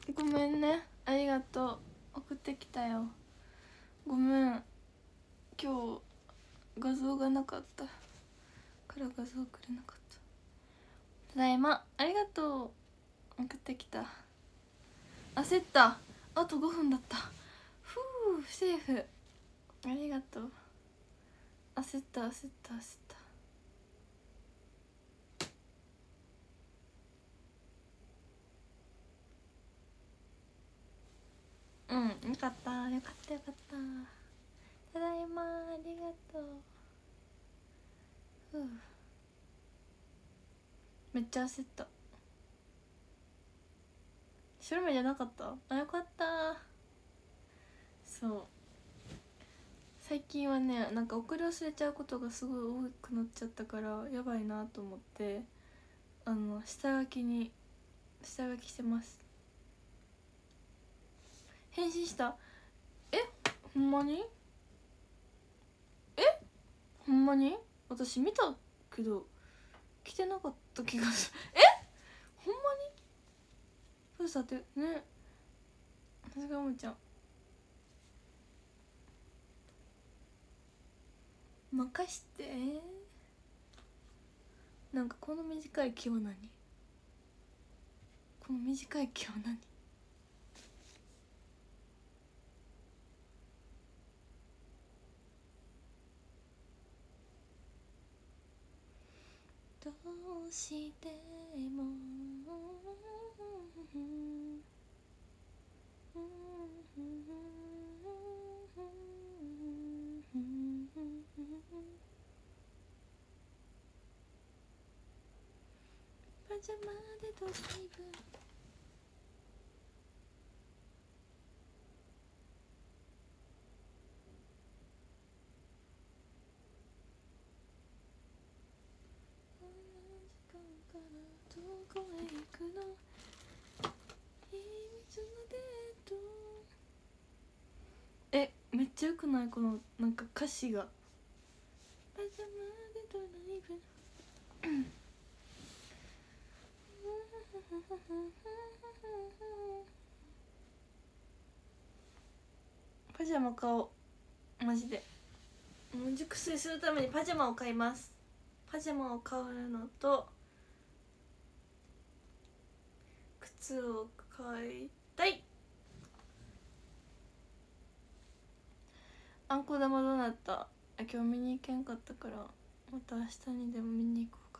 ごめんね、ありがとう。送ってきたよ。ごめん、今日画像がなかったから画像送れなかった。ただいま、ありがとう。送ってきた。焦った、あと5分だった。ふう、セーフ。ありがとう。焦った焦った焦った。うん、よかったよかったよかった。ただいま、ありがとう。ふう、めっちゃ焦った。白目じゃなかった？あ、よかった。そう、最近はね、なんか送り忘れちゃうことがすごい多くなっちゃったからやばいなと思って、下書きしてます。返信した？え、ほんまに？ほんまに？私見たけど来てなかった気がする。ほんまに？どうしたってね。さすがもちゃん、任して。なんかこの短い木は何？この短い木は何？どうしてもパジャマでドライブ。こんな時間からどこへ行くの？秘密のデート。めっちゃよくない？このなんか歌詞が。パジャマでドライブ。パジャマ買おう、マジで。もう熟睡するためにパジャマを買います。パジャマを買うのと靴を買いたい。あんこ玉どうなった？今日見に行けんかったから、また明日にでも見に行こうか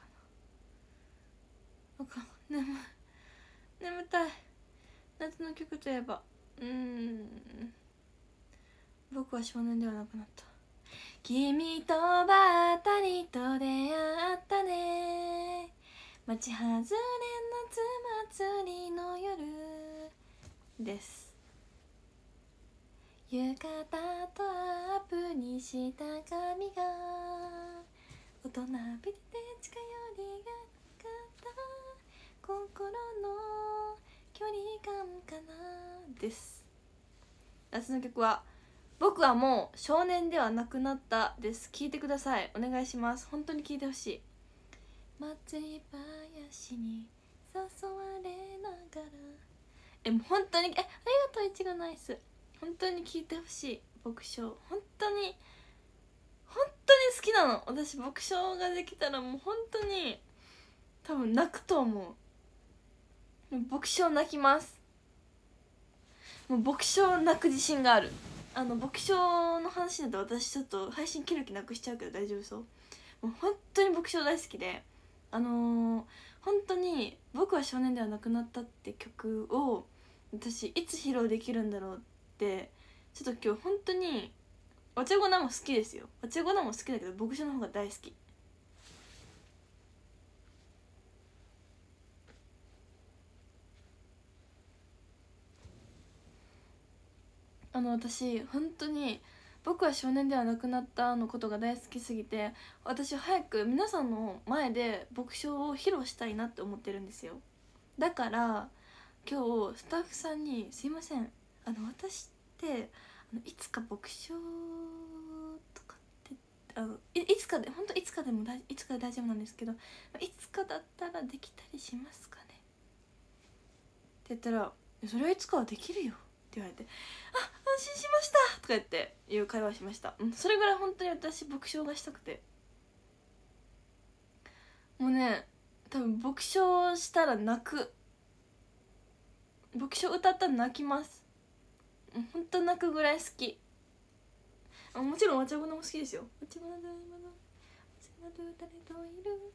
な。眠たい。夏の曲といえば僕は少年ではなくなった。君とばったりと出会ったね、街外れ夏祭りの夜です。浴衣とアップにした髪が大人びて近寄りがかった心の距離感かなです。夏の曲は僕はもう少年ではなくなったです。聞いてください、お願いします。本当に聞いてほしい。祭り林に誘われながら、もう本当にありがとう、いちごナイス。本当に聞いてほしい。僕笑、本当に好きなの。私僕笑ができたらもう本当に多分泣くと思う。僕笑泣きます。もう僕笑泣く自信がある。僕笑の話だと私ちょっと配信切る気なくしちゃうけど大丈夫そう？もう本当に僕笑大好きで、本当に「僕は少年ではなくなった」って曲を私いつ披露できるんだろうって、ちょっと今日本当にお茶ごなも好きですよ。お茶ごなも好きだけど僕笑の方が大好き。私本当に僕は少年ではなくなったのことが大好きすぎて、私早く皆さんの前で僕笑を披露したいなって思ってるんですよ。だから今日スタッフさんに「すいません、私っていつか僕笑とかっていつかで本当いつかでもいつかで大丈夫なんですけど、いつかだったらできたりしますかね?」って言ったらそれはいつかはできるよって言われて、あ、安心しましたとか言っていう会話をしました。それぐらい本当に私読書がしたくて、もうね、多分読書したら泣く、読書歌ったら泣きます。本当泣くぐらい好き。もちろんお茶ごのも好きですよ。お茶ごの今のお茶の誰といる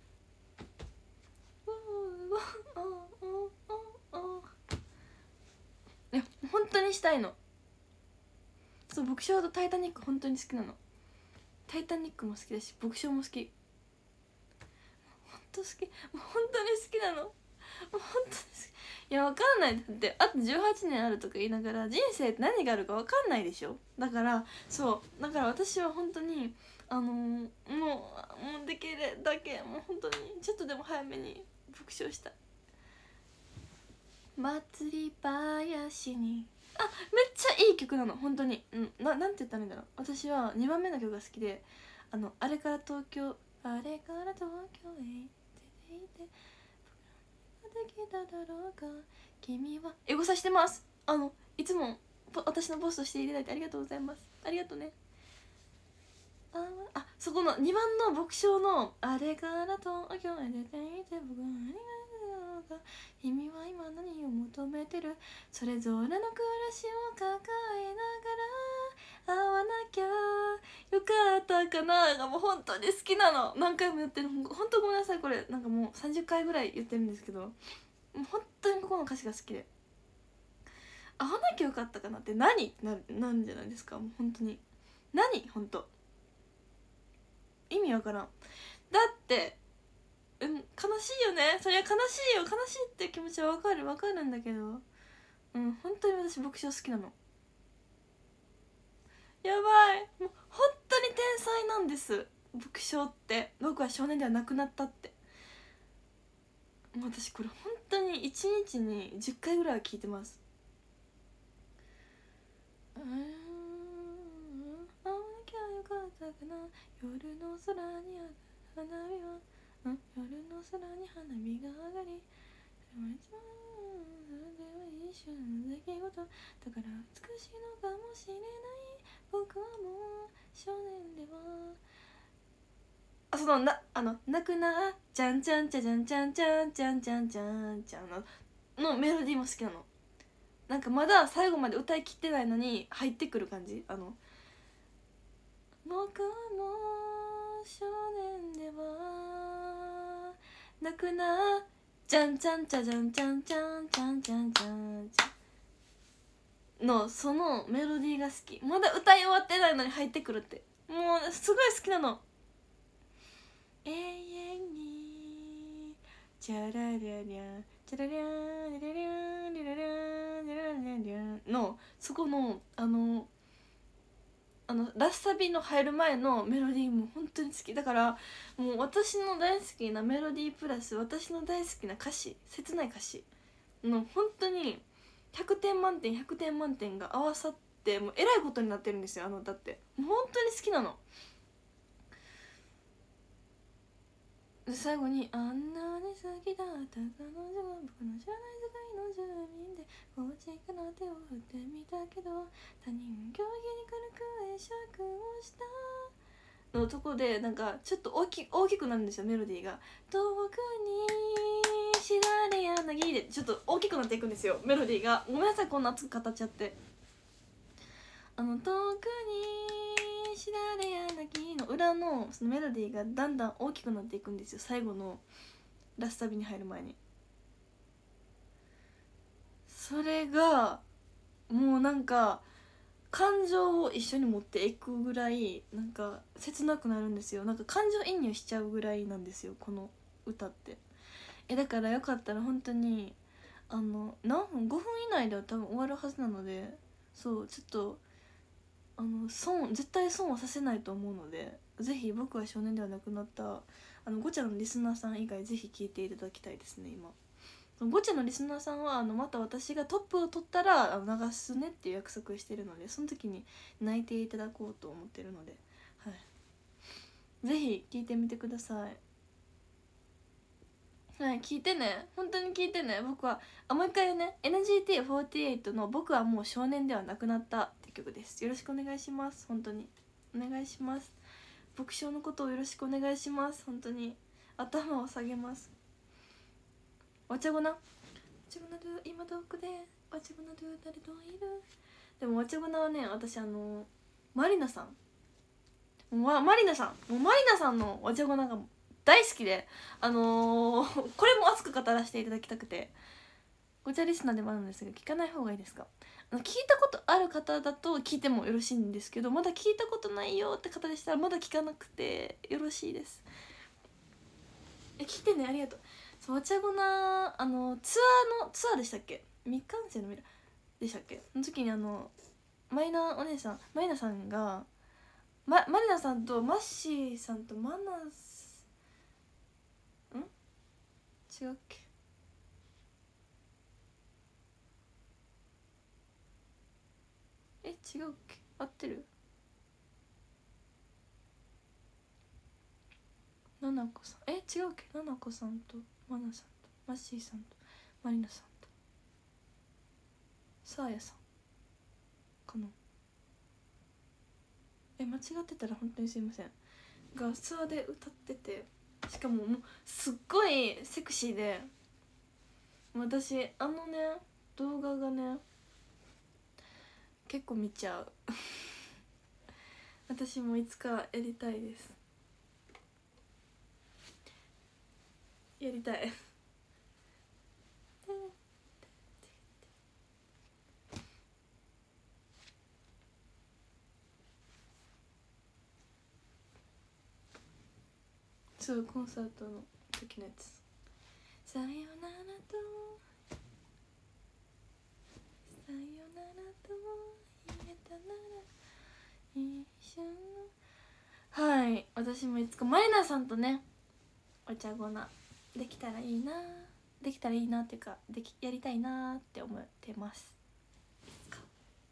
いや本当にしたいの。そう、読書とタイタニック本当に好きなの。タイタニックも好きだし読書も好き。本当好き、もう本当に好きなの。もう本当に好き。いやわかんない、だってあと18年あるとか言いながら人生って何があるかわかんないでしょ。だからそうだから私は本当にもうできるだけもう本当にちょっとでも早めに読書したい。祭り林に、あ、めっちゃいい曲なの本当に。なんて言ったらいいんだろう。私は2番目の曲が好きで、あれから東京、あれから東京へ出ていて僕らできただろうか君は、エゴサしてます。いつも私のボスとしていただいてありがとうございます。ありがとうね。そこの2番の牧唱のあれから東京へ出ていて僕はありがとうか君は今何を求めてる、それぞれの暮らしを抱えながら会わなきゃよかったかながもう本当に好きなの。何回も言ってる。本当ごめんなさい、これなんかもう30回ぐらい言ってるんですけど、もう本当にここの歌詞が好きで、会わなきゃよかったかなって何なんじゃないですか。もう本当に本当意味わからん。だって悲しいよね。そりゃ悲しいよ。悲しいって気持ちはわかるんだけど、本当に私牧師好きなの。やばい、もう本当に天才なんです、牧師って。僕は少年ではなくなったって。もう私これ本当に1日に10回ぐらいは聞いてます。ああきゃよかったかな、夜の空にある花火は、夜の空に花火が上がり、それは一瞬の出来事だから美しいのかもしれない、僕はもう少年では、泣くなじゃんじゃんじゃじゃんじゃんじゃんじゃんじゃんじゃんじゃんのメロディーも好きなの。なんかまだ最後まで歌い切ってないのに入ってくる感じ。僕はもう少年では泣くなじゃんじゃんじゃじゃんじゃんじゃんじゃんじゃんじゃんじゃんのそのメロディーが好き。まだ歌い終わってないのに入ってくるって、もうすごい好きなの。永遠にチャラリャリャチャラリャリャリャリャリャリャリャリャリャのそこのラスサビの入る前のメロディーも本当に好きだから、もう私の大好きなメロディープラス私の大好きな歌詞、切ない歌詞の本当に100点満点100点満点が合わさってもうえらいことになってるんですよ。だってもう本当に好きなの。で最後に「あんなに好きだった彼女は僕の知らない世界の住民でこっちから手を振ってみたけど他人競技に軽く会釈をした」のとこでなんかちょっと大きくなるんですよ、メロディーが。遠くにしだれ柳でちょっと大きくなっていくんですよ、メロディーが。ごめんなさいこんな熱く語っちゃって。遠くにしだれ柳の裏のそのメロディーがだんだん大きくなっていくんですよ、最後のラスサビに入る前に。それがもうなんか感情を一緒に持っていくぐらいなんか切なくなるんですよ。なんか感情移入しちゃうぐらいなんですよこの歌って。だからよかったら本当に何分5分以内では多分終わるはずなので、そうちょっと絶対損はさせないと思うので、ぜひ僕は少年ではなくなったゴチャのリスナーさん以外ぜひ聞いていただきたいですね。今ゴチャのリスナーさんはまた私がトップを取ったら流すねっていう約束してるので、その時に泣いていただこうと思ってるので、はい、ぜひ聞いてみてください。 はい、聞いてね、本当に聞いてね。僕はもう一回言うね、 NGT48 の「僕はもう少年ではなくなった」って曲です。よろしくお願いします。本当にお願いします。僕賞のことをよろしくお願いします。本当に頭を下げます。お茶ごな、お茶ごなドゥ今どこで、お茶ごなドゥ誰といる。でもお茶ごなはね、私マリナさん、マリナさんのお茶ごなが大好きで、これも熱く語らせていただきたくて、ごちゃリスナーでもあるんですが、聞かない方がいいですか？聞いたことある方だと聞いてもよろしいんですけど、まだ聞いたことないよって方でしたらまだ聞かなくてよろしいです。聞いてね、ありがとう。そう、お茶ごなツアーでしたっけ、未完成の未来でしたっけの時にマイナお姉さん、マイナさんがマリナさんとマッシーさんとマナス違うっけ、違うっけ、合ってる？ななこさん、違うっけ、ななこさんとマナさんとマッシーさんとマリナさんとサーヤさんかな。間違ってたら本当にすいません。がツアーで歌ってて、しかももうすっごいセクシーで、私動画がね結構見ちゃう私もいつかやりたいです。やりたいそう、コンサートの時のやつ。さよならとさよならと言えたなら一緒の、はい、私もいつかマリナさんとねお茶ごなできたらいいな、できたらいいなっていうか、やりたいなって思ってます。いつか。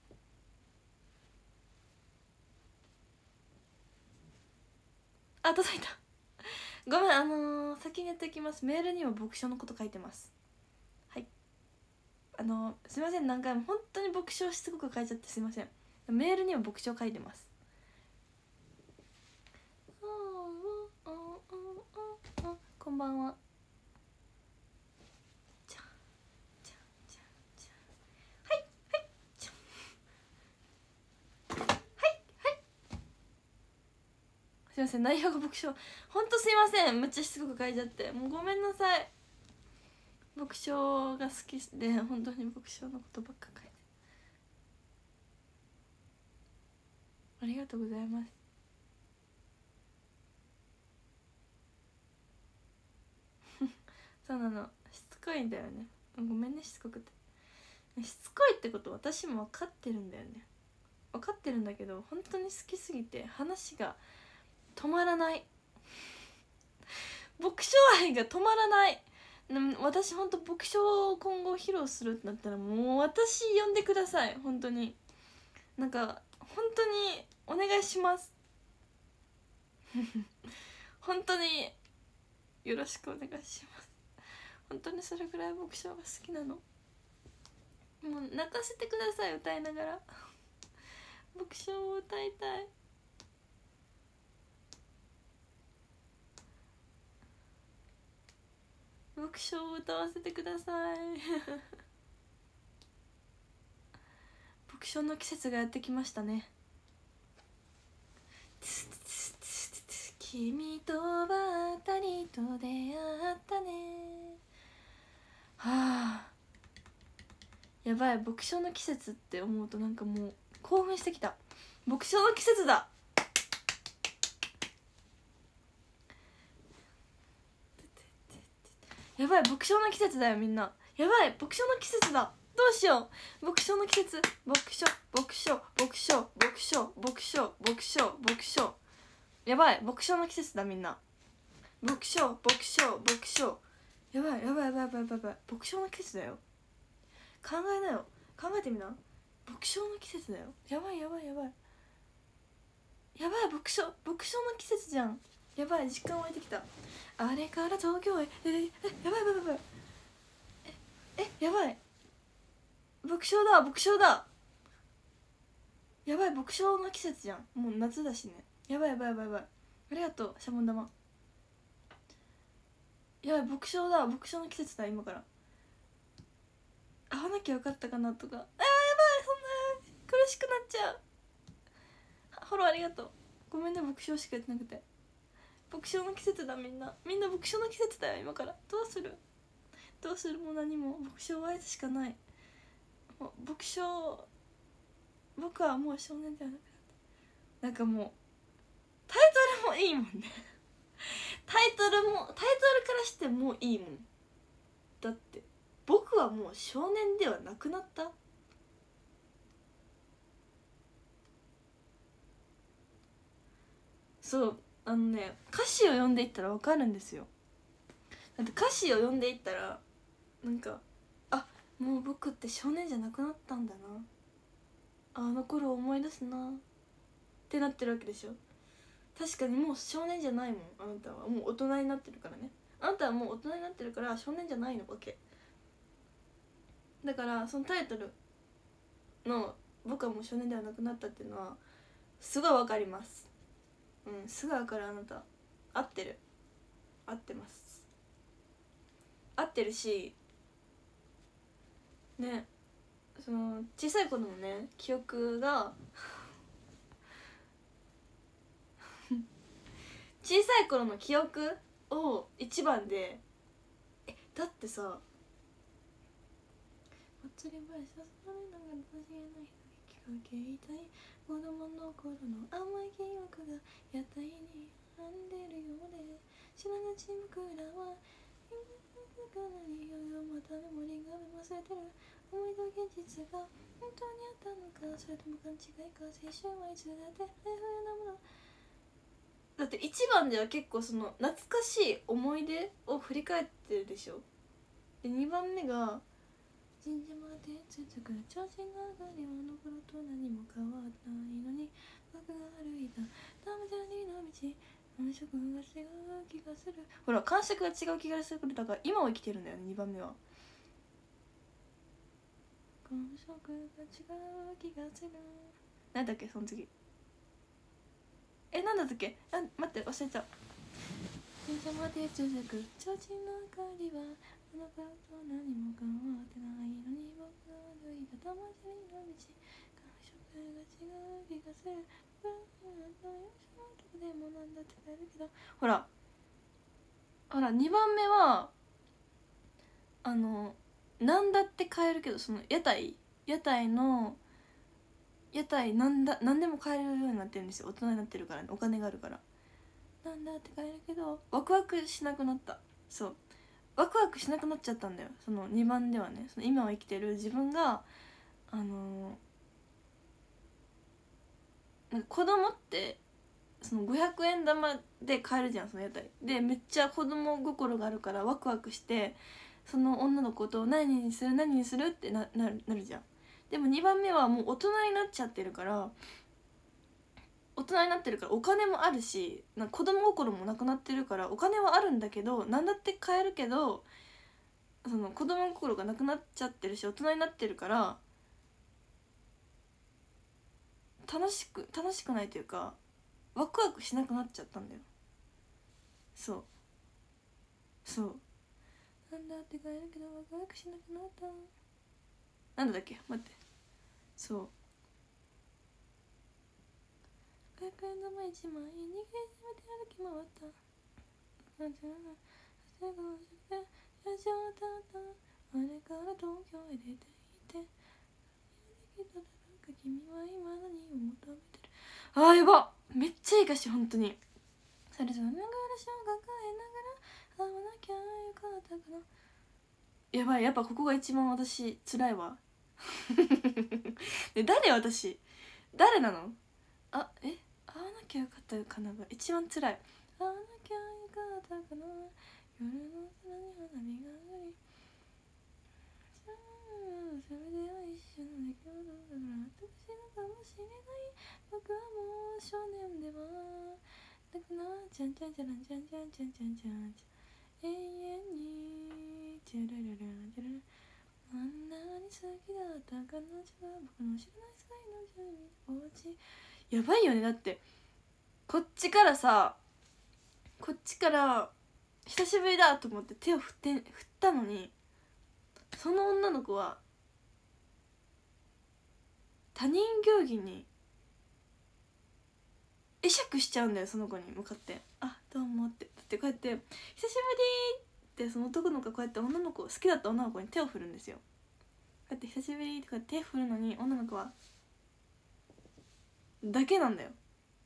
届いたごめん、先にやっておきます。メールには牧師のこと書いてます。はい、すいません、何回も本当に牧師しつこく書いちゃってすいません。メールには牧師書いてます。こんばんは。はいはいすいません、内容が牧師、ほんとすいません、むっちゃしつこく書いちゃって、もうごめんなさい。牧師が好きで本当に牧師のことばっか書いて、ありがとうございますそうなの、しつこいんだよね。ごめんね、しつこくて。しつこいってこと私も分かってるんだよね。分かってるんだけど、本当に好きすぎて話が止まらない牧師愛が止まらない。私ほんと牧師を今後披露するってなったらもう私呼んでください。本当になんか本当にお願いします本当によろしくお願いします。本当にそれぐらい牧師が好きなの。もう泣かせてください、歌いながら牧師を歌いたい。牧師を歌わせてください牧師の季節がやってきましたね。君とばったりと出会ったね。はあ、やばい、牧師の季節って思うとなんかもう興奮してきた。牧師の季節だ。やばい、牧師の季節だよみんな。やばい、牧師の季節だ。どうしよう、牧師の季節、牧師やばい、牧師の季節だみんな。牧師やばいやばいやばいやばいやばいやばい、牧師の季節だよ。考えなよ、考えてみな。牧師の季節だよ。やばいやばいやばいやばい、牧師の季節じゃん。 やばい時間湧いてきた。あれから東京へやばいやばいやばいやばい爆笑だ爆笑だ。やばい爆笑の季節じゃん。もう夏だしね。やばいやばいやばいやばい。ありがとうシャボン玉。やばい爆笑だ爆笑の季節だ今から。会わなきゃよかったかなとか。やばいそんな苦しくなっちゃう。フォローありがとう。ごめんね爆笑しか言ってなくて。爆笑の季節だみんな爆笑の季節だよ今から。どうするもう何も爆笑はあいつしかない。もう爆笑僕はもう少年ではなくなった。なんかもうタイトルもいいもんねタイトルからしてもういいもん。だって僕はもう少年ではなくなった。そう歌詞を読んでいったら分かるんですよ。だって歌詞を読んでいったらなんかもう僕って少年じゃなくなったんだな、あの頃を思い出すなってなってるわけでしょ。確かにもう少年じゃないもん。あなたはもう大人になってるからね。あなたはもう大人になってるから少年じゃないのわけだから、そのタイトルの僕はもう少年ではなくなったっていうのはすごいわかります。すごいわかる。あなた合ってる合ってます合ってるしね。その小さい頃のね記憶が小さい頃の記憶を一番でだってさ祭り林さされながら楽しげな響きかけたい子供の頃の甘い記憶が屋台に編んでるようで知らなち僕らはかなりよよまたメモリーがメモされてる思いと現実が本当にあったのかそれとも勘違いか青春はいつだってあやふやなものだって1番では結構その懐かしい思い出を振り返ってるでしょ。で2番目が神社まで続く調子の上がりはあの頃と何も変わらないのに僕が歩いたダムジャーニーの道感触が違う気がする。ほら感触が違う気がするだから今を生きてるんだよね。2番目は感触が違う気がする。なんだっけその次なんだったっけ。待って忘れちゃう。電車まで続く提灯の明かりはあの頃と何も変わってないのに僕が歩いた魂の道感触が違う気がする。でもなんだって変えるけどほら2番目はなんだって買えるけどその屋台なんでも買えるようになってるんですよ。大人になってるからね。お金があるからなんだって買えるけどワクワクしなくなった。そうワクワクしなくなっちゃったんだよ。その2番ではねその今を生きてる自分がなんか子供ってその500円玉で買えるじゃんその屋台で。めっちゃ子供心があるからワクワクしてその女の子と何にするってなるじゃん。でも2番目はもう大人になっちゃってるからお金もあるしなんか子供心もなくなってるからお金はあるんだけど何だって買えるけどその子供心がなくなっちゃってるし大人になってるから楽しくないというかワクワクしなくなっちゃったんだよ。そうなんだって買えるけどワクワクしなくなった。なんだっけ待ってそう500円玉1枚に逃げめて歩き回ったなんていうの最後の宿でラジオだったあれから東京へ出ていてできただろうか君は今何を求めてる。やばめっちゃいい歌詞本当に。それぞれの暮らしを抱えながら会わなきゃよかったかな。やばいやっぱここが一番私辛いわ私誰なの。会わなきゃよかったかなが一番辛い。会わなきゃよかったかな夜の空に花火が上がりそれでは一緒の出来事だから私のかもしれない。僕はもう少年ではなくなっチャンチャンチャランチャンチャンチャンチャンチャン永遠にチュルルルチュルルあんなに好きだった彼女は僕の知らない世界の住民おうちやばいよね。だってこっちから久しぶりだと思って手を振ったのに、その女の子は他人行儀に会釈しちゃうんだよ。その子に向かって「あどうも」って。だってこうやって「久しぶり」ってその男の子がこうやって女の子好きだった女の子に手を振るんですよ。こうやって「久しぶり」ってこうやって手振るのに女の子はだけなんだよ。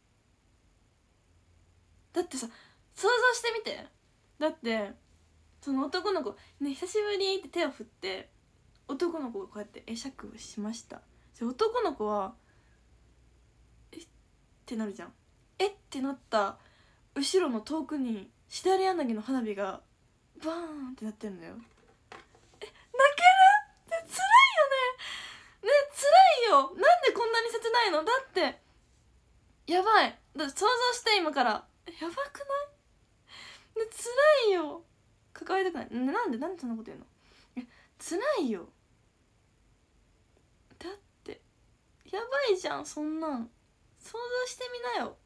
だってさ想像してみて。だってその男の子ね久しぶりって手を振って男の子がこうやって会釈をしました。男の子はえってなるじゃん。えってなった後ろの遠くにしだれ柳の花火がバーンってなってるんだよ。泣けるって辛いよね。辛いよ。なんでこんなに切ないの。だってやばい。だって想像して今からやばくない。辛いよ。抱えたくない。なんでそんなこと言うの。辛いよ。だってやばいじゃん。そんなん想像してみなよ。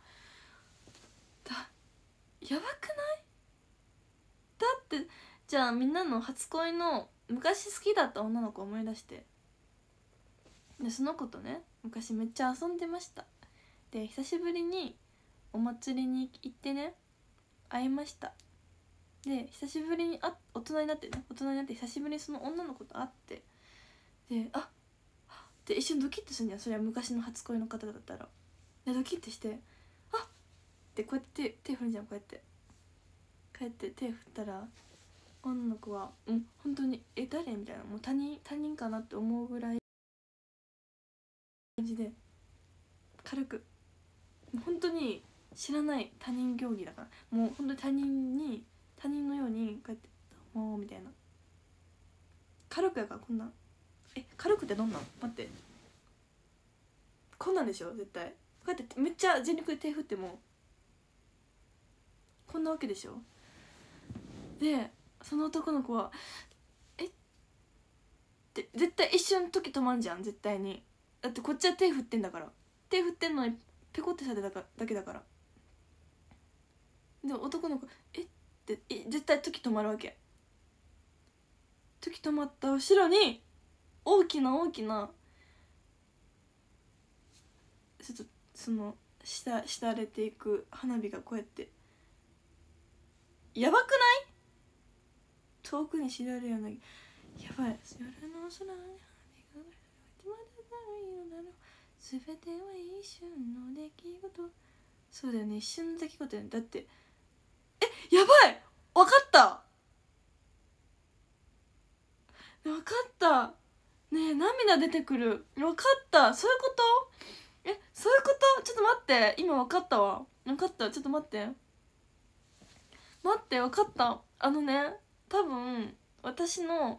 やばくない。だってじゃあみんなの初恋の昔好きだった女の子を思い出して、でその子とね昔めっちゃ遊んでました。で久しぶりにお祭りに行ってね会いました。で久しぶりに大人になって久しぶりにその女の子と会って、でで一瞬ドキッとするんじゃん。それは昔の初恋の方だったら。でドキッとしてってこうやって手振るじゃん。こうやって手振ったら女の子は本当に誰みたいな、もう他人かなって思うぐらい感じで軽く、もう本当に知らない他人行儀だから、もう本当に他人のようにこうやって「どうも」みたいな軽くやから。こんなん軽くてどんなん待ってこんなんでしょ絶対。こうやってめっちゃ全力で手振ってもこんなわけでしょ。でその男の子はって絶対一瞬時止まんじゃん絶対に。だってこっちは手振ってんだから。手振ってんのにペコってされただけだから。でも男の子って絶対時止まるわけ。時止まった後ろに大きなちょっとそのしたれていく花火がこうやってやばくない。遠くにしだれやなぎやばい。夜の空に花火がまだないのだろう。全ては一瞬の出来事。そうだよね、一瞬の出来事やね。だってやばい。わかったねえ涙出てくる。わかった。そういうこと。そういうこと。ちょっと待って、今わかったわ。わかった。ちょっと待って、わかった。多分私の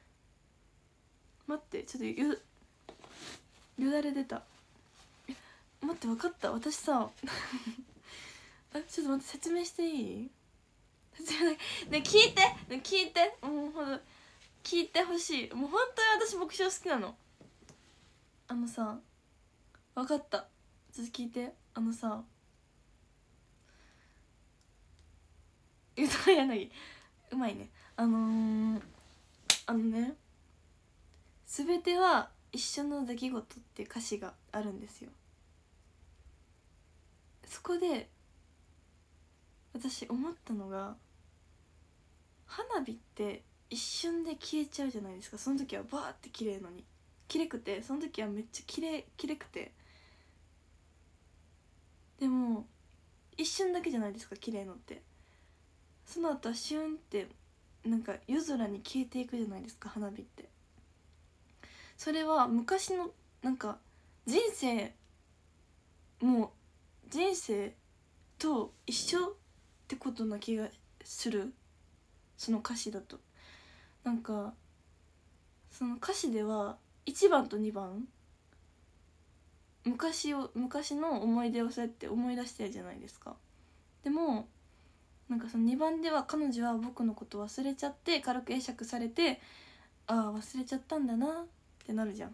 待ってちょっとよだれ出た。待ってわかった。私さちょっと待って、説明していい？ね聞いてもうほんと聞いてほしい。もう本当に私牧場好きなの。さわかった。ちょっと聞いて。歌柳うまいね。全ては一瞬の出来事っていう歌詞があるんですよ。そこで私思ったのが、花火って一瞬で消えちゃうじゃないですか。その時はバーって綺麗のに綺麗くて、その時はめっちゃ綺麗くて、でも一瞬だけじゃないですか綺麗のって。その後はシュンってなんか夜空に消えていくじゃないですか花火って。それは昔のなんか人生と一緒ってことな気がする。その歌詞だとなんかその歌詞では1番と2番昔の思い出をそうやって思い出してるじゃないですか。 でもなんかその2番では彼女は僕のこと忘れちゃって軽く会釈されて、ああ忘れちゃったんだなってなるじゃん。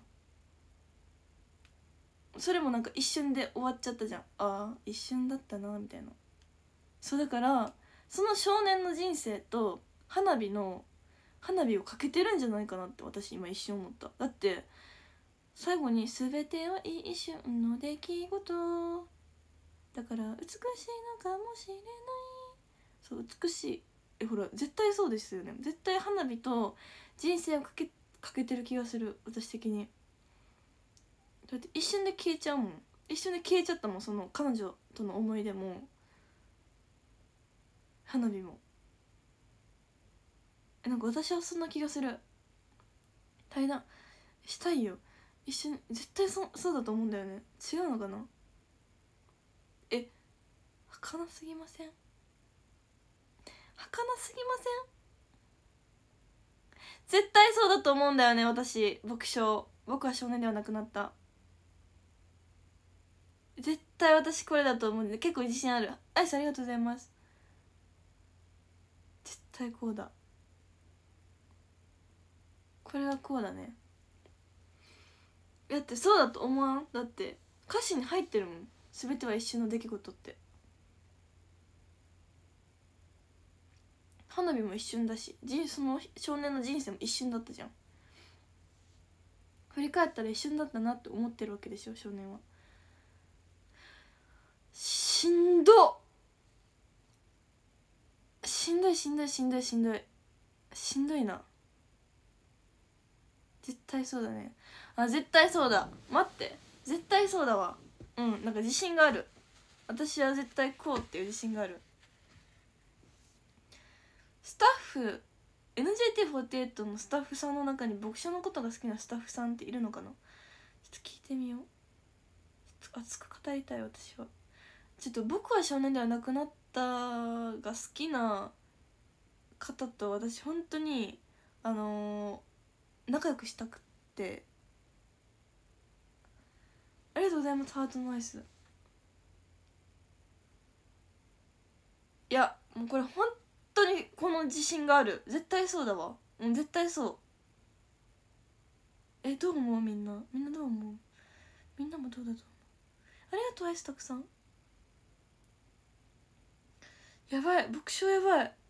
それもなんか一瞬で終わっちゃったじゃん。ああ一瞬だったなみたいな。そうだからその少年の人生と花火をかけてるんじゃないかなって私今一瞬思った。だって最後に「全ては一瞬の出来事だから美しいのかもしれない」そう美しい、ほら絶対そうですよね。絶対花火と人生をかけてる気がする私的に。だって一瞬で消えちゃうもん。一瞬で消えちゃったもん、その彼女との思い出も花火も。なんか私はそんな気がする。対談したいよ一瞬。絶対そうだと思うんだよね。違うのかな。儚すぎません？儚すぎません？絶対そうだと思うんだよね私。僕は少年ではなくなった。絶対私これだと思うんで、結構自信ある。アイスありがとうございます。絶対こうだ。これはこうだね。だってそうだと思わん？だって歌詞に入ってるもん、全ては一瞬の出来事って。花火も一瞬だし、その少年の人生も一瞬だったじゃん。振り返ったら一瞬だったなって思ってるわけでしょ少年は。しんどいな。絶対そうだね。あ絶対そうだ。待って、絶対そうだわ。なんか自信がある。私は絶対こうっていう自信がある。スタッフ NGT48 のスタッフさんの中に読書のことが好きなスタッフさんっているのかな。ちょっと聞いてみよう。ちょっと熱く語りたい私は。ちょっと僕は少年ではなくなったが好きな方と私本当に仲良くしたくって。ありがとうございます。ハートナイス。いやもうこれ本当にこの自信がある。絶対そうだわ。絶対そう。どう思う？みんなどう思う？みんなもどうだと思う？ありがとうアイスたくさん。やばい、僕賞やばい。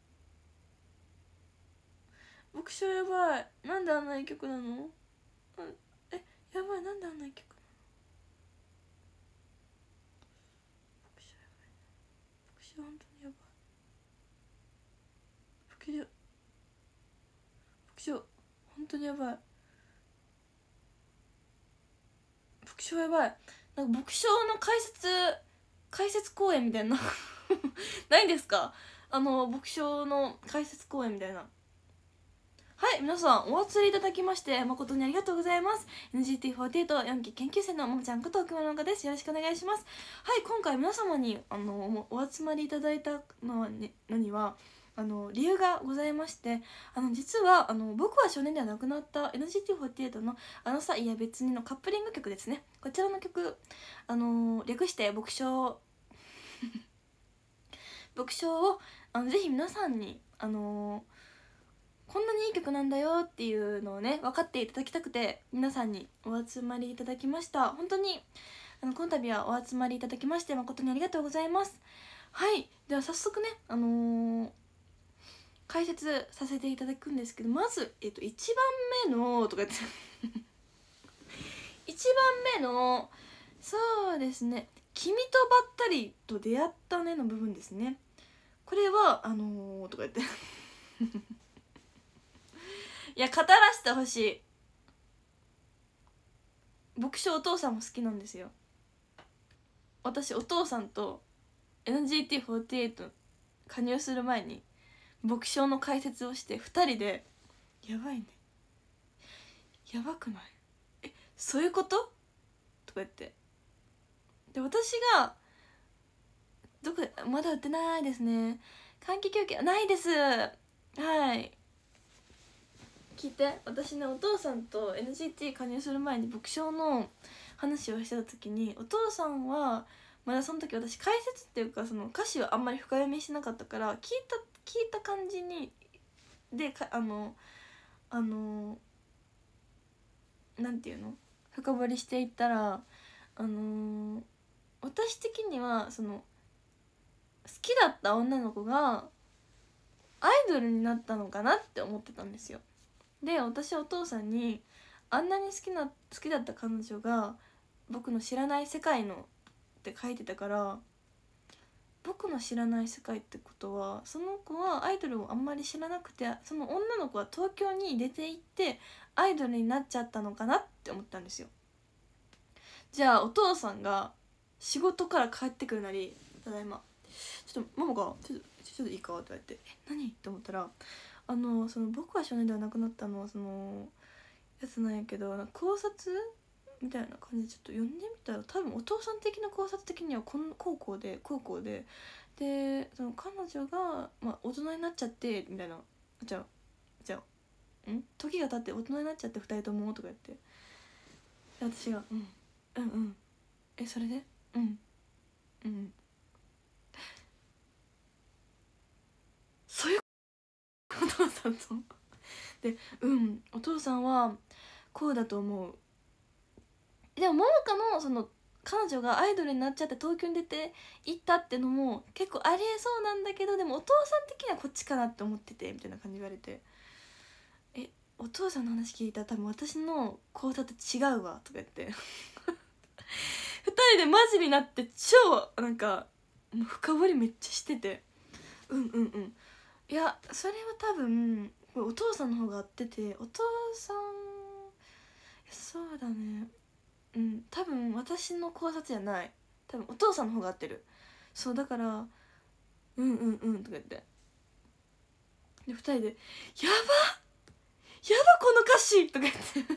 僕賞やばい。なんであんないい曲なの？やばい、なんであんないい曲なの？僕賞本当にやばい。僕賞本当にやばい。僕賞やばい。なんか僕賞の解説公演みたいなないんですか？僕賞の解説公演みたいな。はい、皆さんお集まりいただきまして誠にありがとうございます。 NGT48 4期研究生のももちゃんこと奥村のかです。よろしくお願いします。はい、今回皆様にお集まりいただいたのには理由がございまして、実は僕は少年ではなくなった NGT48 のさいや別にのカップリング曲ですね。こちらの曲略して僕賞をぜひ皆さんにこんなにいい曲なんだよっていうのをね分かっていただきたくて皆さんにお集まりいただきました。本当にこの度はお集まりいただきまして誠にありがとうございます。はい、では早速ね解説させていただくんですけど、まず、1番目のとか言って1番目のそうですね「君とばったりと出会ったね」の部分ですね。これはとか言っていや語らせてほしい。僕お父さんも好きなんですよ。私お父さんと NGT48 加入する前に僕の解説をして2人でやばいねやばくないそういうこととか言って、で私がどこまだ売ってないですね。換気休憩ないです。はい聞いて、私ねお父さんと NGT 加入する前に僕の話をしてた時にお父さんはまだその時私解説っていうかその歌詞はあんまり深読みしなかったから聞いた感じにでなんていうの深掘りしていったら私的にはその好きだった女の子がアイドルになったのかなって思ってたんですよ。で私はお父さんにあんなに好きだった彼女が僕の知らない世界のって書いてたから、僕の知らない世界ってことはその子はアイドルをあんまり知らなくて、その女の子は東京に出て行ってアイドルになっちゃったのかなって思ったんですよ。じゃあお父さんが仕事から帰ってくるなり「ただいまちょっとママがちょっといいか?」って言われて「え何?」って思ったらその僕は少年ではなくなったのはそのやつなんやけど、考察みたいな感じでちょっと読んでみたら、多分お父さん的な考察的には高校でその彼女が、大人になっちゃってみたいな、じゃあ時が経って大人になっちゃって2人ともとか言って、で私がうんそれでそういうお父さんとでお父さんはこうだと思う。でも桃香のその彼女がアイドルになっちゃって東京に出て行ったってのも結構ありえそうなんだけど、でもお父さん的にはこっちかなって思っててみたいな感じ言われて、お父さんの話聞いたら多分私の考察違うわとか言って二人でマジになって超なんかもう深掘りめっちゃしてていやそれは多分お父さんの方が合ってて、お父さんそうだね多分私の考察じゃない、多分お父さんの方が合ってる。そうだからとか言ってで二人で「やばこの歌詞!」とか言って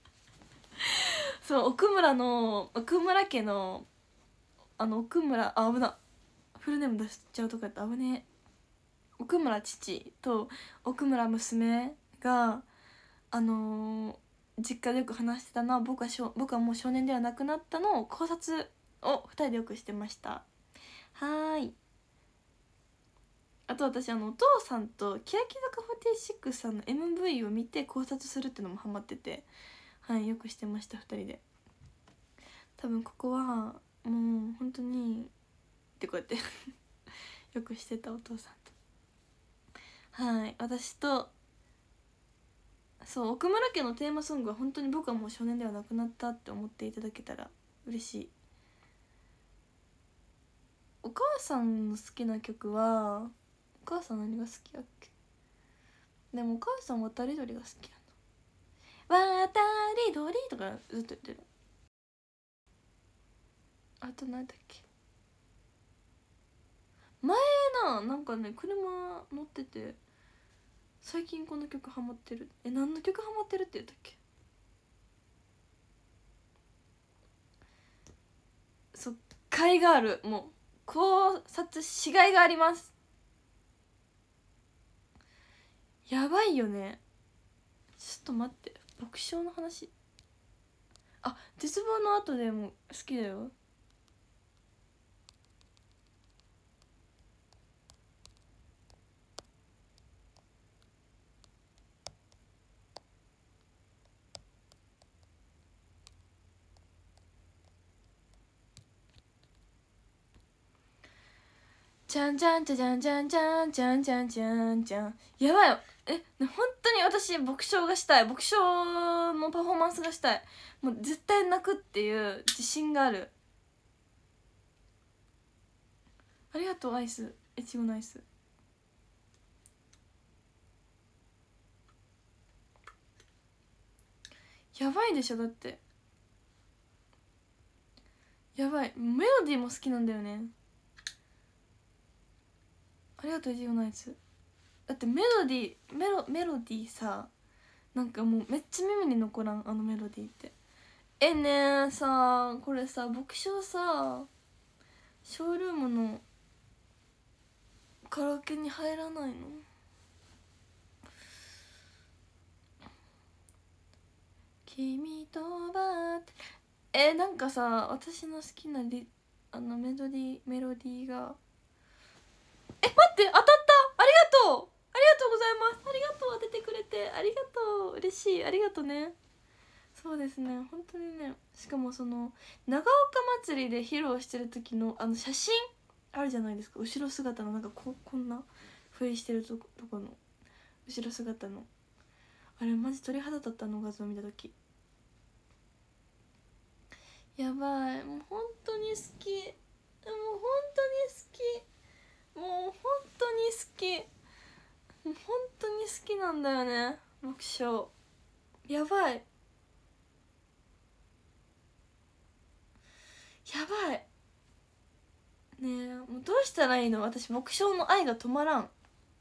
そう奥村家の奥村危なフルネーム出しちゃうとかやったら危ねえ。奥村父と奥村娘が実家でよく話してたのは僕はもう少年ではなくなったの考察を2人でよくしてました。はーい。あと私お父さんと欅坂46さんの MV を見て考察するってのもハマってて、はいよくしてました2人で。多分ここはもう本当にってこうやってよくしてたお父さんと。はい私とそう奥村家のテーマソングは本当に僕はもう少年ではなくなったって思っていただけたら嬉しい。お母さんの好きな曲はお母さん何が好きやっけ。でもお母さん渡り鳥が好きやな。渡り鳥とかずっと言ってる。あと何だっけ、前なんかね車乗ってて最近この曲ハマってる。何の曲ハマってるって言ったっけ。そう甲斐がある、もう考察しがいがあります。やばいよね。ちょっと待って、爆笑の話絶望の後でも好きだよ。じゃんじゃんじゃじゃんじゃんじゃんじゃんじゃんじゃんじゃん、やばいよ。本当に私爆笑がしたい、爆笑のパフォーマンスがしたい。もう絶対泣くっていう自信がある。ありがとうアイス、いちごのアイス。やばいでしょ、だってやばい。メロディーも好きなんだよね。ありがとういちごのアイス。だってメロディーさ、なんかもうめっちゃ耳に残らん、あのメロディーって。ねえさ、これさ爆笑さショールームのカラオケに入らないの。君とばってなんかさ私の好きなメロディーが待って当たった。ありがとうありがとうございます。ありがとう、当ててくれてありがとう、嬉しい、ありがとうね。そうですね、本当にね。しかもその長岡祭りで披露してる時の写真あるじゃないですか、後ろ姿のなんかこんなふりしてるとこの後ろ姿のあれマジ鳥肌立ったの、画像見た時。やばい、もう本当に好き、もう本当に好き、もう本当に好き、もう本当に好きなんだよね、目標。やばいやばいねえ、もうどうしたらいいの、私目標の愛が止まらん。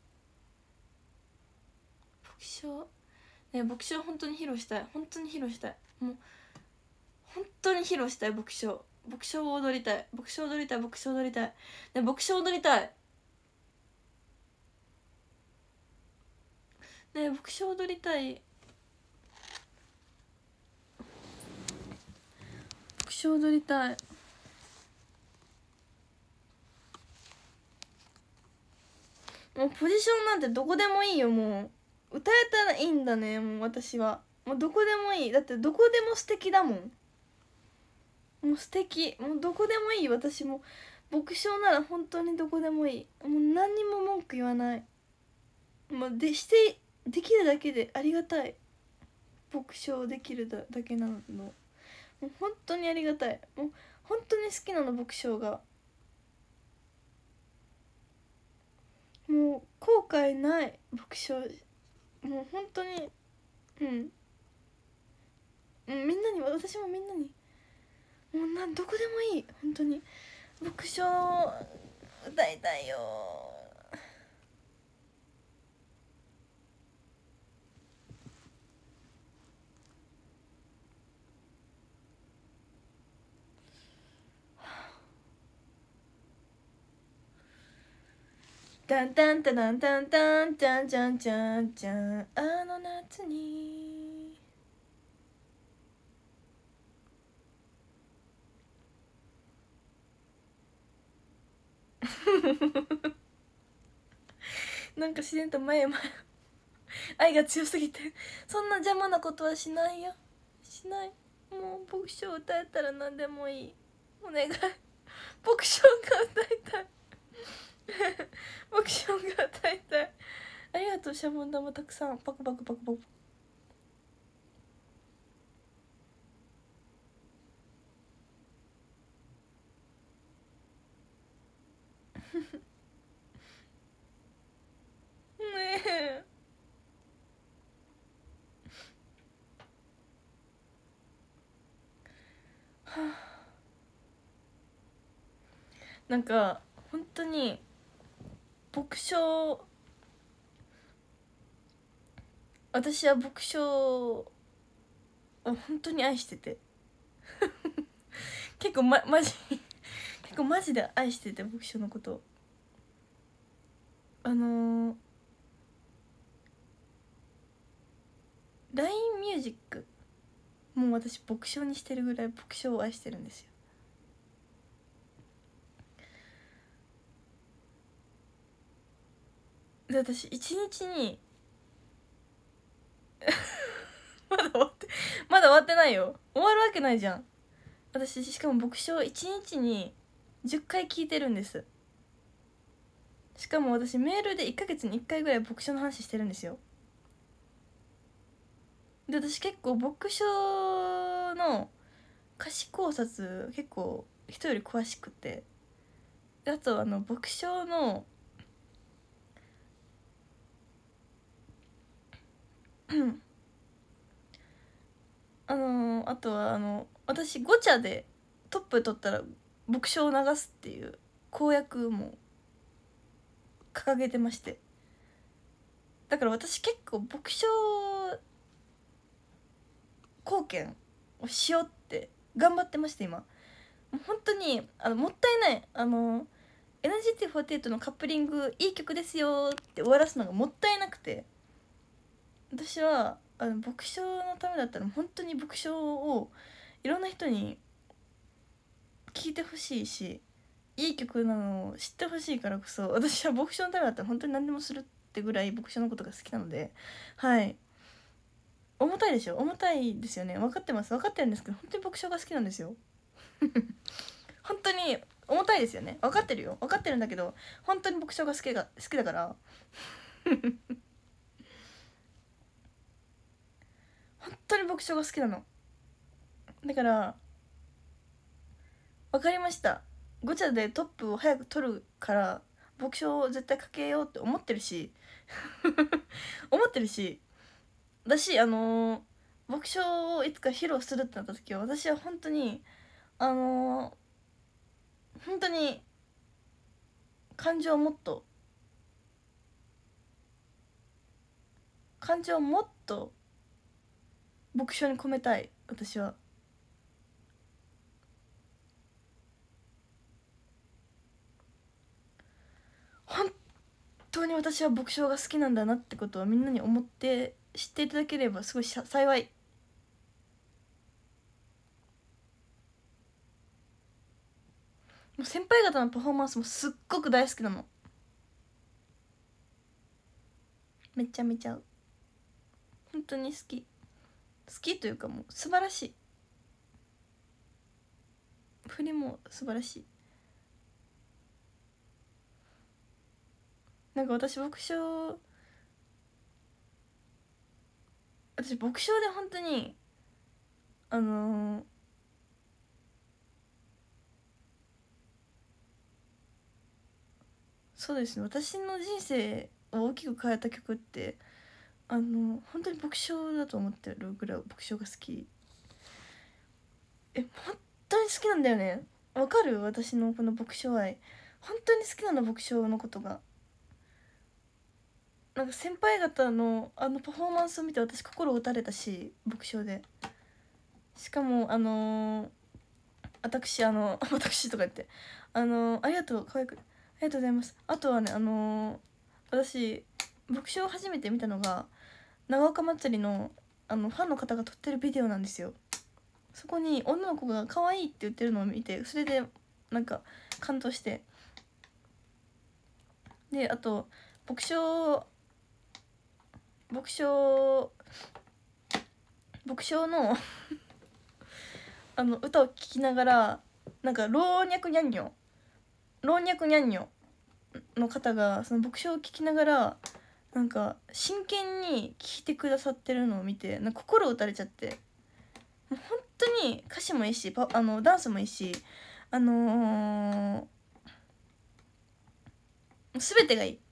目標ね、目標本当に披露したい、本当に披露したい、もう本当に披露したい。牧師を踊りたい、牧師を踊りたい、牧師を踊りたいね、牧師を踊りたいね、牧師を踊りたい、牧師を踊りたい。もうポジションなんてどこでもいいよ、もう歌えたらいいんだね、もう私はもうどこでもいい、だってどこでも素敵だもん、もう素敵、もうどこでもいい、私も牧師なら本当にどこでもいい、もう何にも文句言わない、もうできるだけでありがたい、牧師できるだけなの、もう本当にありがたい、もう本当に好きなの、牧師が。もう後悔ない、牧師、もう本当にみんなに、私もみんなに、もうどこでもいい、本当に牧師歌いたいよ。タンタンタタンタンタン、チャンチャンチャンチャン、あの夏になんか自然と前愛が強すぎて、そんな邪魔なことはしないよ、しない。もう牧師歌えたら何でもいい、お願い、牧師が歌いたい牧師が歌いたい。ありがとう、シャボン玉たくさん、パクパクパクパクねえなんか本当に牧師、私は牧師を本当に愛してて結構マジ結構マジで愛してて、牧師のこと。LINE ミュージックもう私牧師にしてるぐらい牧師を愛してるんですよ。で私一日にまだ終わってないよ、終わるわけないじゃん。私しかも牧師を一日に10回聞いてるんです。しかも私メールで1ヶ月に1回ぐらい牧師の話してるんですよ。で私結構牧師の歌詞考察結構人より詳しくて、あと牧師のあとは私ゴチャでトップ取ったら牧師を流すっていう公約も掲げてまして、だから私結構牧師貢献をしようって頑張ってまして、今もう本当にもったいない、NGT48 のカップリングいい曲ですよって終わらすのがもったいなくて、私は牧師のためだったら本当に牧師をいろんな人に聴いてほしいし、いい曲なのを知ってほしいからこそ、私は牧師のためだったら本当に何でもするってぐらい牧師のことが好きなので、はい。重たいでしょ、重たいですよね、分かってます、分かってるんですけど、本当に牧師が好きなんですよ本当に重たいですよね、分かってるよ、分かってるんだけど、本当に牧師が好きだから本当に牧師が好きなの。だから分かりました、ゴチャでトップを早く取るから牧師を絶対かけようって思ってるし思ってるし、だし牧師をいつか披露するってなった時は、私は本当に本当に感情をもっと牧師に込めたい。私は本当に私は牧師が好きなんだなってことをみんなに思って知っていただければすごい幸い。もう先輩方のパフォーマンスもすっごく大好きなの、めちゃめちゃ本当に好きというか、もう素晴らしい、振りも素晴らしい。なんか私牧師で本当にそうですね、私の人生を大きく変えた曲って本当に牧師だと思ってるぐらい牧師が好き。本当に好きなんだよね、わかる？私のこの牧師愛、本当に好きなの、牧師のことが。なんか先輩方のパフォーマンスを見て私心打たれたし、牧師で。しかも私私とか言ってありがとう、可愛くありがとうございます。あとはね私牧師を初めて見たのが長岡祭りのファンの方が撮ってるビデオなんですよ。そこに女の子が可愛いって言ってるのを見て、それでなんか感動して、であと牧師の歌を聴きながら、なんか老若にゃんにょの方がその牧師を聴きながらなんか真剣に聴いてくださってるのを見て、なんか心打たれちゃって、もう本当に歌詞もいいしダンスもいいし全てがいい。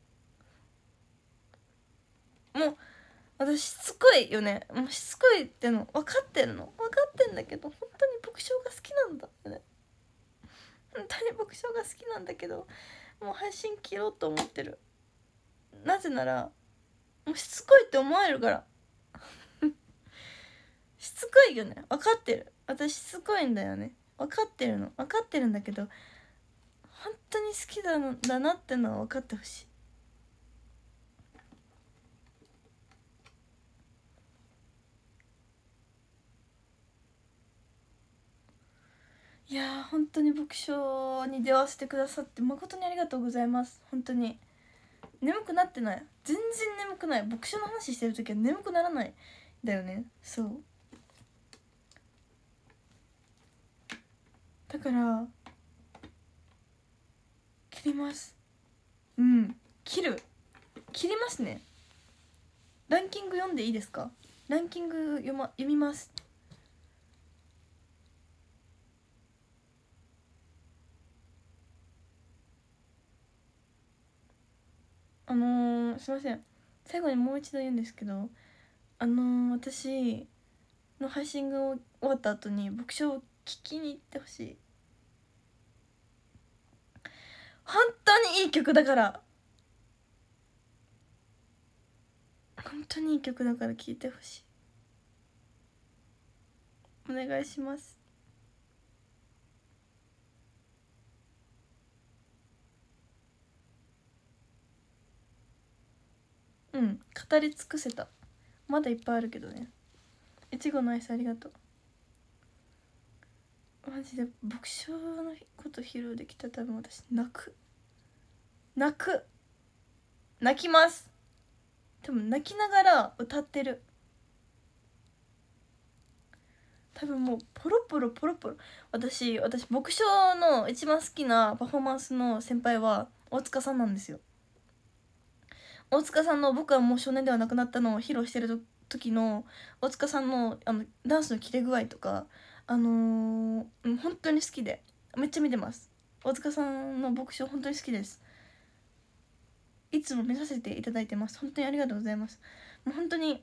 もう私しつこいよね、もうしつこいっての分かってんだけど、本当に牧師が好きなんだよね、本当に牧師が好きなんだけど、もう配信切ろうと思ってる。なぜならもうしつこいって思われるからしつこいよね、分かってる、私しつこいんだよね、分かってるんだけど、本当に好きだなってのは分かってほしい。いやー本当に牧師に出会わせてくださって誠にありがとうございます。本当に眠くなってない、全然眠くない、牧師の話してる時は眠くならないんだよね。そうだから切ります。切りますね。ランキング読んでいいですか？ランキング読みます。すいません、最後にもう一度言うんですけど、私の配信が終わった後に牧師を聞きに行ってほしい。本当にいい曲だから、本当にいい曲だから聴いてほしい、お願いします。語り尽くせた。まだいっぱいあるけどね。いちごのアイスありがとう。 マジで僕唱のこと披露できたら多分私泣きます。多分泣きながら歌ってる。多分もうポロポロ私僕唱の一番好きなパフォーマンスの先輩は大塚さんなんですよ。大塚さんの「僕はもう少年ではなくなった」のを披露してる時の大塚さんのダンスのキレ具合とか本当に好きでめっちゃ見てます。大塚さんの僕唱本当に好きです。いつも見させていただいてます。本当にありがとうございます。もう本当に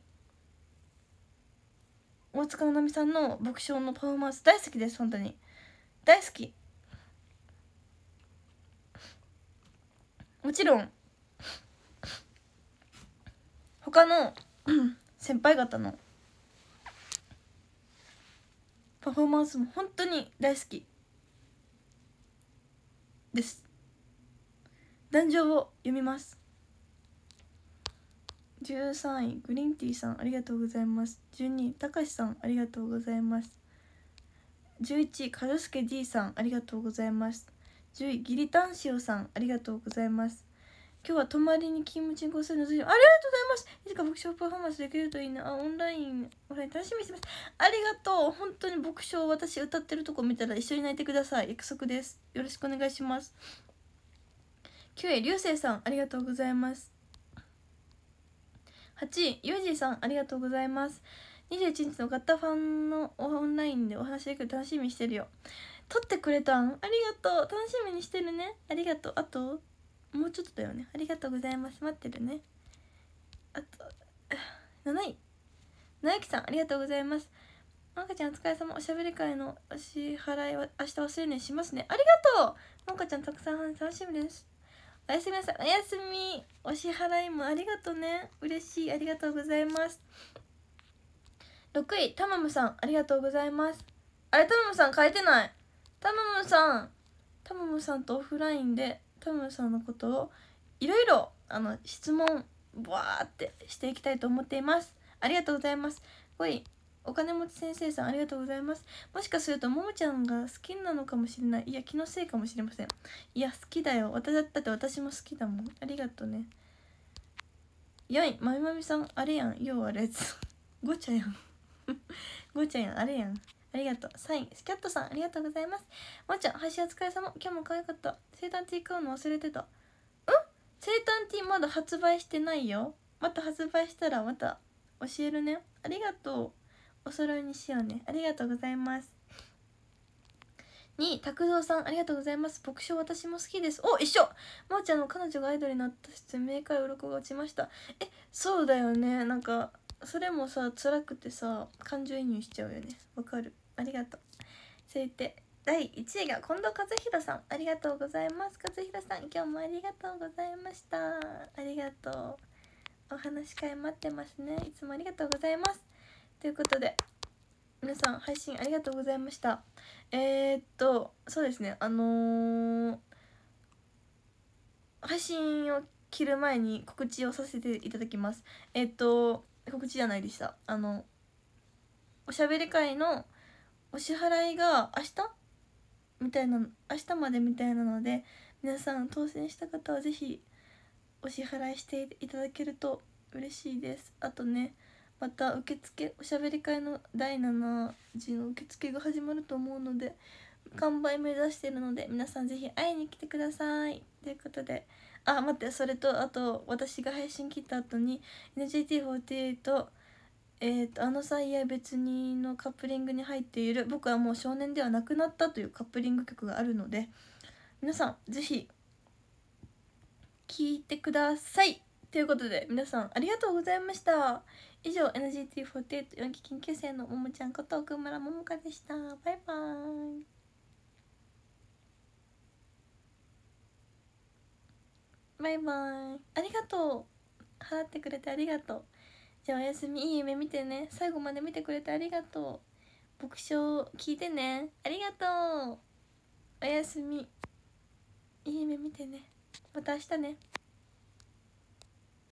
大塚ななみさんの僕唱のパフォーマンス大好きです。本当に大好き。もちろん他の先輩方のパフォーマンスも本当に大好きです。壇上を読みます。13位グリーンティーさんありがとうございます。12位たかしさんありがとうございます。11位かるすけ D さんありがとうございます。10位ギリタンシオさんありがとうございます。今日は泊まりに勤務進行するのでありがとうございます。いつか僕唱パフォーマンスできるといいな。オンライン楽しみにしてます。ありがとう。本当に僕唱私歌ってるとこ見たら一緒に泣いてください。約束です。よろしくお願いします。9位りゅうせいさんありがとうございます。8位ゆうじさんありがとうございます。21日のガッタファンのオンラインでお話できる楽しみにしてるよ。撮ってくれたんありがとう。楽しみにしてるね。ありがとう。あともうちょっとだよね。ありがとうございます。待ってるね。あと7位なゆきさんありがとうございます。まかちゃんお疲れ様。おしゃべり会のお支払いは明日忘れにしますね。ありがとう。まかちゃんたくさん楽しみです。おやすみなさい。おやすみ。お支払いもありがとうね。嬉しい。ありがとうございます。6位たまむさんありがとうございます。あれたまむさん変えてない。たまむさんとオフラインでたまむさんのことをいろいろ質問バーってしていきたいと思っています。ありがとうございます。5位お金持ち先生さんありがとうございます。もしかするとももちゃんが好きなのかもしれない。いや気のせいかもしれません。いや好きだよ。だって私も好きだもん。ありがとうね。4位まみまみさんあれやん。要はレッツごちゃやんごちゃやんあれやん。ありがとう。3位スキャットさんありがとうございます。もちゃん配信お疲れ様。今日も可愛かった。生誕ティー買うの忘れてた。生誕ティーまだ発売してないよ。また発売したらまた教えるね。ありがとう。お揃いにしようね。ありがとうございます。2位拓蔵さんありがとうございます。僕唱私も好きです。お一緒。もーちゃんの彼女がアイドルになった説明会鱗が落ちました。そうだよね。なんかそれもさ辛くてさ感情移入しちゃうよね。わかる。ありがとう。続いて第1位が近藤和弘さんありがとうございます。和弘さん今日もありがとうございました。ありがとう。お話し会待ってますね。いつもありがとうございます。ということで皆さん配信ありがとうございました。そうですね配信を切る前に告知をさせていただきます。告知じゃないでした。おしゃべり会のお支払いが明日までみたいなので、皆さん当選した方はぜひお支払いしていただけると嬉しいです。あとねまた受付おしゃべり会の第7次の受付が始まると思うので完売目指しているので皆さんぜひ会いに来てくださいということで、待ってそれとあと私が配信切った後に NGT48あのさいや別にのカップリングに入っている僕はもう少年ではなくなったというカップリング曲があるので皆さんぜひ聴いてくださいということで皆さんありがとうございました。以上 NGT48 4期研究生のももちゃんこと奥村ももかでした。バイバーイ。バイバーイ。ありがとう。払ってくれてありがとう。じゃあおやすみ。いい夢見てね。最後まで見てくれてありがとう。僕唱聞いてね。ありがとう。おやすみ。いい夢見てね。また明日ね。